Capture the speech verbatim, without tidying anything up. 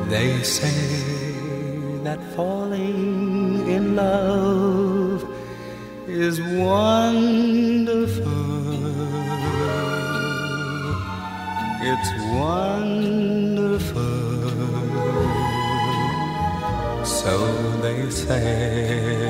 They say that falling in love is wonderful. It's wonderful. So they say.